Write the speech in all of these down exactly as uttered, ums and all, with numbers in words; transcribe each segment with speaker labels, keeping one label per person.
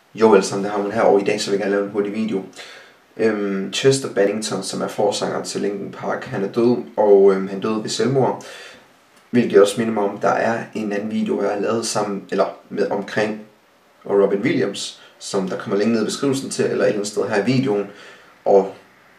Speaker 1: Jo, alle sammen, det har hun her, og i dag så vil jeg gerne lave en hurtig video. Øhm, Chester Bennington, som er forsangeren til Linkin Park, han er død, og øhm, han døde ved selvmord. Hvilket også minder mig om, der er en anden video, jeg har lavet sammen, eller med omkring og Robin Williams, som der kommer længere ned i beskrivelsen til, eller et eller andet sted her i videoen. Og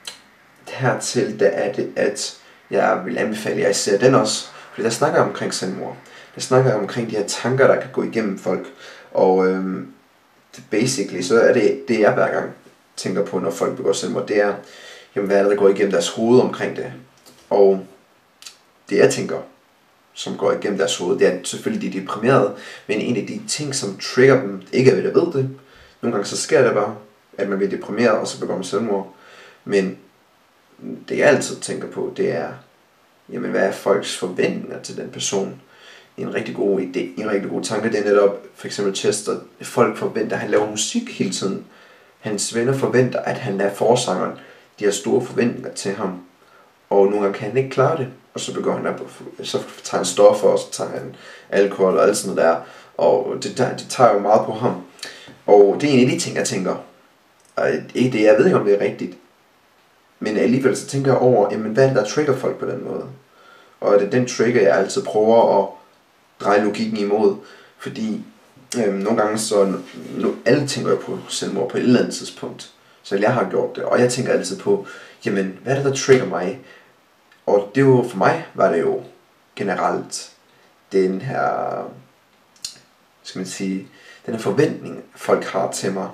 Speaker 1: hertil, der er det, at jeg vil anbefale, at jeg ser den også, fordi der snakker jeg omkring selvmord. Der snakker jeg omkring de her tanker, der kan gå igennem folk, og øhm, basically, så er det, det jeg hver gang tænker på, når folk begår selvmord, det er, jamen, hvad er det, der går igennem deres hoved omkring det. Og det jeg tænker, som går igennem deres hoved, det er selvfølgelig, de er deprimerede, men en af de ting, som trigger dem, ikke er, at jeg ved det. Nogle gange så sker det bare, at man bliver deprimeret, og så begår man selvmord. Men det jeg altid tænker på, det er, jamen, hvad er folks forventninger til den person? En rigtig god idé, en rigtig god tanke, det er netop, for eksempel Chester, folk forventer, at han laver musik hele tiden. Hans venner forventer, at han er forsangeren. De har store forventninger til ham. Og nogle gange kan han ikke klare det. Og så begår han, så tager han stoffer, og så tager han alkohol og alt sådan noget der. Og det, det tager jo meget på ham. Og det er en af de ting, jeg tænker. Og ikke det, jeg ved ikke, om det er rigtigt. Men alligevel så tænker jeg over, jamen, hvad er det, der trigger folk på den måde? Og det er den trigger, jeg altid prøver at dreje logikken imod. Fordi øhm, nogle gange så, nu, alle tænker jo på selvmord på et eller andet tidspunkt. Så jeg har gjort det, og jeg tænker altid på, jamen, hvad er det, der trigger mig? Og det var, for mig var det jo generelt den her, skal man sige, den her forventning, folk har til mig.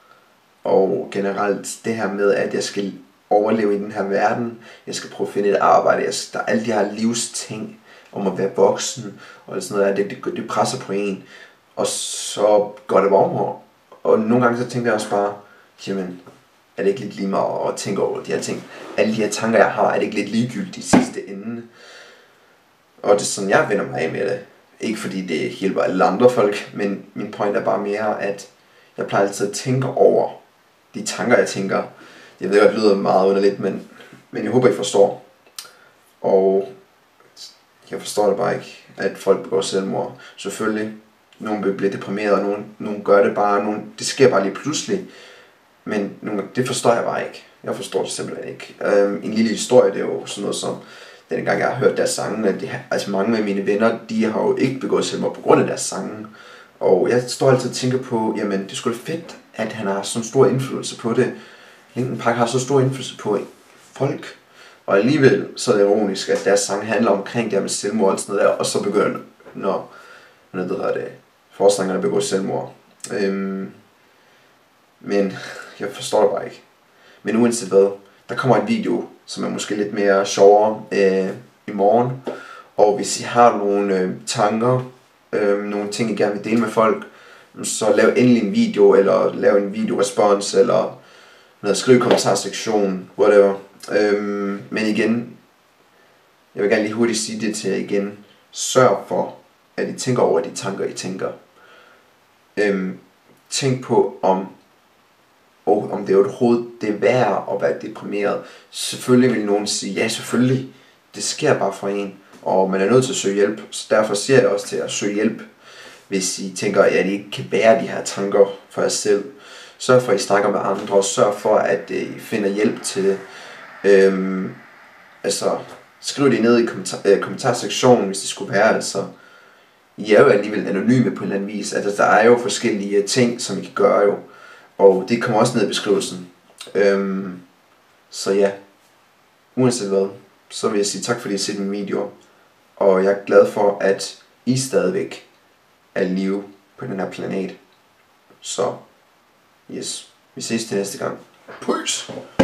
Speaker 1: Og generelt det her med, at jeg skal overleve i den her verden, jeg skal prøve at finde et arbejde, jeg skal, der er alle de her livsting om at være voksen, og sådan noget, det, det, det presser på en, og så går det bare over. Og nogle gange så tænker jeg også bare, jamen, er det ikke lidt lige meget at tænke over de her ting? Alle de her tanker, jeg har, er det ikke lidt ligegyldigt i sidste ende? Og det er sådan, jeg vender mig af med det. Ikke fordi det hjælper alle andre folk, men min point er bare mere, at jeg plejer altid at tænke over de tanker, jeg tænker. Jeg ved godt, det lyder meget underligt, men, men jeg håber, I forstår. Og jeg forstår det bare ikke, at folk begår selvmord. Selvfølgelig, nogle vil blive deprimeret, og nogle, nogle gør det bare, nogle, det sker bare lige pludselig. Men nogle, det forstår jeg bare ikke. Jeg forstår det simpelthen ikke. Um, en lille historie, det er jo sådan noget som, den gang jeg har hørt deres sange, at de, altså mange af mine venner, de har jo ikke begået selvmord på grund af deres sange. Og jeg står altid og tænker på, jamen, det skulle fedt, at han har så stor indflydelse på det. Linkin Park har så stor indflydelse på folk. Og alligevel så er det ironisk, at deres sang handler omkring det her med selvmord og sådan noget der, og så begynder, når, når det hedder det, forsangerne begår selvmord. Øhm, men jeg forstår det bare ikke. Men uanset hvad, der kommer en video, som er måske lidt mere sjovere øh, i morgen. Og hvis I har nogle øh, tanker, øh, nogle ting I gerne vil dele med folk, så lav endelig en video, eller lav en videorespons, eller noget, skriv i kommentarsektionen, whatever. Øhm, men igen, jeg vil gerne lige hurtigt sige det til jer igen. Sørg for, at I tænker over de tanker, I tænker. Øhm, tænk på, om, oh, om det er overhovedet det er værd at være deprimeret. Selvfølgelig vil nogen sige, ja, selvfølgelig, det sker bare for en, og man er nødt til at søge hjælp. Så derfor siger jeg også til at søge hjælp, hvis I tænker, at I ikke kan bære de her tanker for jer selv. Sørg for, at I snakker med andre, og sørg for, at I finder hjælp til det. Øhm, altså, skriv det ned i kommentar, øh, kommentarsektionen, hvis det skulle være. Altså, I er jo alligevel anonyme på en eller anden vis. Altså, der er jo forskellige ting, som I kan gøre jo. Og det kommer også ned i beskrivelsen. Øhm, så ja, uanset hvad, så vil jeg sige tak, fordi I har set min video. Og jeg er glad for, at I stadigvæk er live på den her planet. Så, yes, vi ses til næste gang. Peace!